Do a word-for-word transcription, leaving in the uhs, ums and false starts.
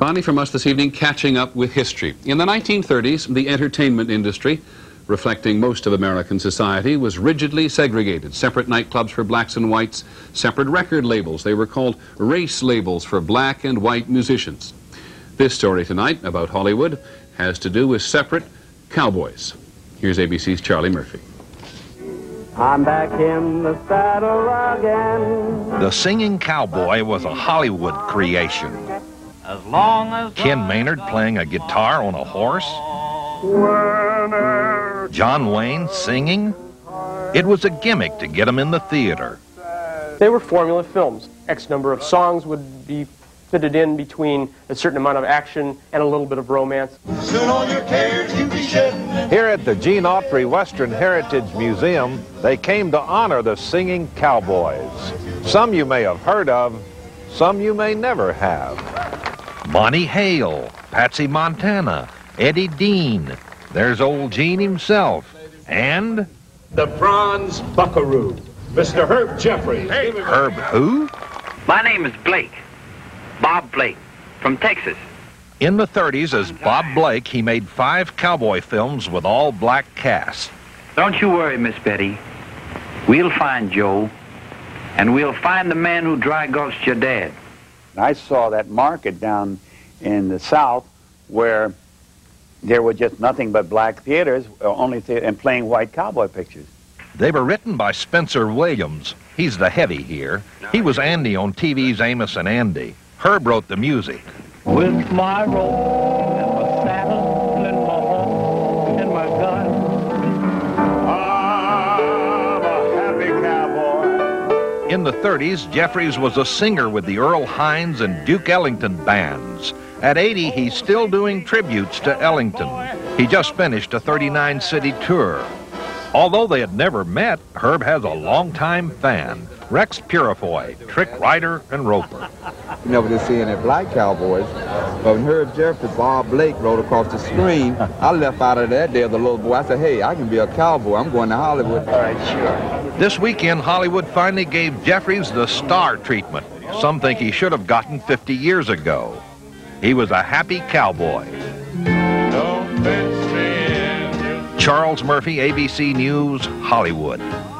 Finally from us this evening, catching up with history. In the nineteen thirties, the entertainment industry, reflecting most of American society, was rigidly segregated. Separate nightclubs for blacks and whites, separate record labels. They were called race labels for black and white musicians. This story tonight about Hollywood has to do with separate cowboys. Here's A B C's Charlie Murphy. I'm back in the saddle again. The Singing Cowboy was a Hollywood creation. As long as Ken Maynard playing a guitar on a horse. John Wayne singing. It was a gimmick to get him in the theater. They were formula films. X number of songs would be fitted in between a certain amount of action and a little bit of romance. Soon all your cares you be shedding. Here at the Gene Autry Western Heritage Museum, they came to honor the Singing Cowboys. Some you may have heard of, some you may never have. Bonnie Hale, Patsy Montana, Eddie Dean. There's old Gene himself. And the Bronze Buckaroo, Mister Herb Jeffries. Hey, Herb who? My name is Blake. Bob Blake, from Texas. In the thirties, as Bob Blake, he made five cowboy films with all black casts. Don't you worry, Miss Betty. We'll find Joe, and we'll find the man who dry gulched your dad. I saw that market down in the South where there were just nothing but black theaters, only the and playing white cowboy pictures. They were written by Spencer Williams. He's the heavy here. He was Andy on T V's Amos and Andy. Herb wrote the music. With my rope and my saddle and my horse and my gun, I'm a happy cowboy. In the thirties, Jeffries was a singer with the Earl Hines and Duke Ellington bands. At eighty, he's still doing tributes to Ellington. He just finished a thirty-nine city tour. Although they had never met, Herb has a longtime fan, Rex Purifoy, Trick Ryder, and Roper. You never did see any black cowboys, but when Herb Jeffries, Bob Blake rode across the screen, I left out of that day as a little boy. I said, hey, I can be a cowboy. I'm going to Hollywood. All right, sure. This weekend, Hollywood finally gave Jeffries the star treatment. Some think he should have gotten fifty years ago. He was a happy cowboy. Charles Murphy, A B C News, Hollywood.